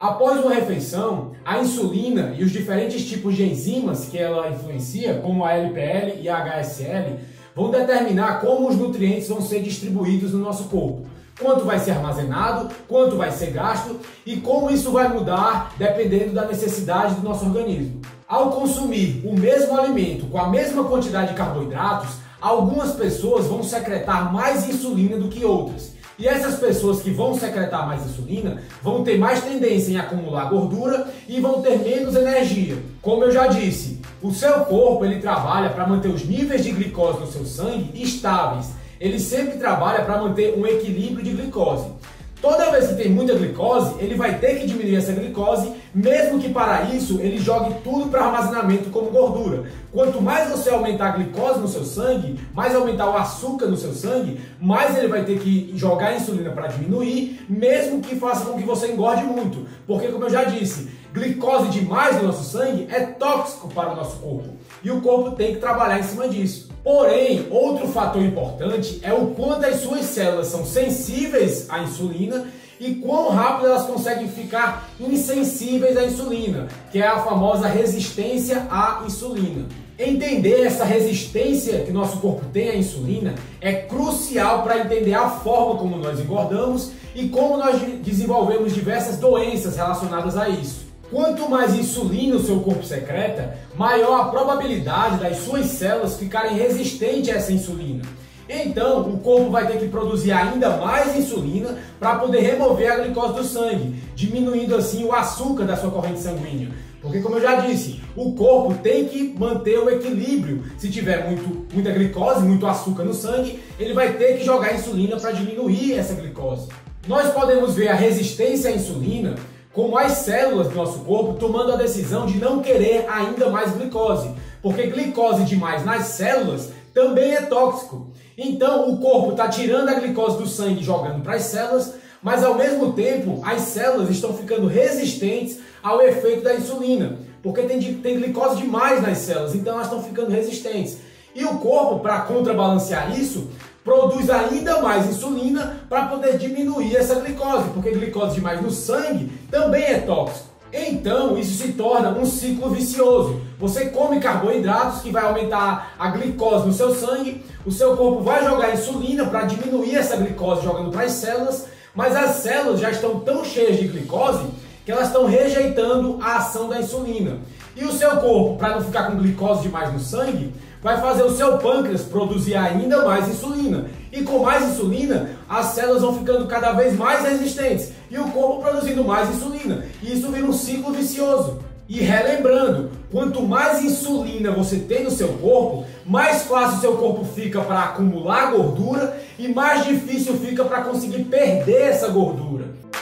Após uma refeição, a insulina e os diferentes tipos de enzimas que ela influencia, como a LPL e a HSL, vão determinar como os nutrientes vão ser distribuídos no nosso corpo. Quanto vai ser armazenado, quanto vai ser gasto e como isso vai mudar dependendo da necessidade do nosso organismo. Ao consumir o mesmo alimento com a mesma quantidade de carboidratos, algumas pessoas vão secretar mais insulina do que outras. E essas pessoas que vão secretar mais insulina vão ter mais tendência em acumular gordura e vão ter menos energia. Como eu já disse, o seu corpo ele trabalha para manter os níveis de glicose no seu sangue estáveis. Ele sempre trabalha para manter um equilíbrio de glicose. Toda vez que tem muita glicose, ele vai ter que diminuir essa glicose, mesmo que para isso ele jogue tudo para armazenamento como gordura. Quanto mais você aumentar a glicose no seu sangue, mais aumentar o açúcar no seu sangue, mais ele vai ter que jogar a insulina para diminuir, mesmo que faça com que você engorde muito. Porque, como eu já disse, glicose demais no nosso sangue é tóxico para o nosso corpo. E o corpo tem que trabalhar em cima disso. Porém, outro fator importante é o quanto as suas células são sensíveis à insulina e quão rápido elas conseguem ficar insensíveis à insulina, que é a famosa resistência à insulina. Entender essa resistência que nosso corpo tem à insulina é crucial para entender a forma como nós engordamos e como nós desenvolvemos diversas doenças relacionadas a isso. Quanto mais insulina o seu corpo secreta, maior a probabilidade das suas células ficarem resistentes a essa insulina. Então, o corpo vai ter que produzir ainda mais insulina para poder remover a glicose do sangue, diminuindo assim o açúcar da sua corrente sanguínea. Porque, como eu já disse, o corpo tem que manter o equilíbrio. Se tiver muita glicose, muito açúcar no sangue, ele vai ter que jogar insulina para diminuir essa glicose. Nós podemos ver a resistência à insulina como as células do nosso corpo tomando a decisão de não querer ainda mais glicose, porque glicose demais nas células também é tóxico. Então o corpo está tirando a glicose do sangue e jogando para as células, mas ao mesmo tempo as células estão ficando resistentes ao efeito da insulina, porque tem glicose demais nas células, então elas estão ficando resistentes. E o corpo, para contrabalancear isso, produz ainda mais insulina para poder diminuir essa glicose, porque glicose demais no sangue também é tóxico. Então, isso se torna um ciclo vicioso. Você come carboidratos que vai aumentar a glicose no seu sangue, o seu corpo vai jogar insulina para diminuir essa glicose jogando para as células, mas as células já estão tão cheias de glicose que elas estão rejeitando a ação da insulina. E o seu corpo, para não ficar com glicose demais no sangue, vai fazer o seu pâncreas produzir ainda mais insulina. E com mais insulina, as células vão ficando cada vez mais resistentes. E o corpo produzindo mais insulina. E isso vira um ciclo vicioso. E relembrando, quanto mais insulina você tem no seu corpo, mais fácil seu corpo fica para acumular gordura e mais difícil fica para conseguir perder essa gordura.